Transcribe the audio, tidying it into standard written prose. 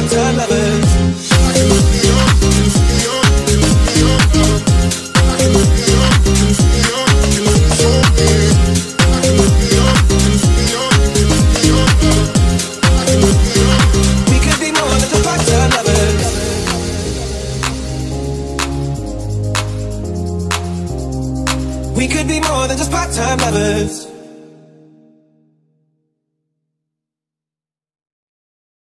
part-time lovers. We could be more than just part-time lovers. We could be more than just part-time lovers.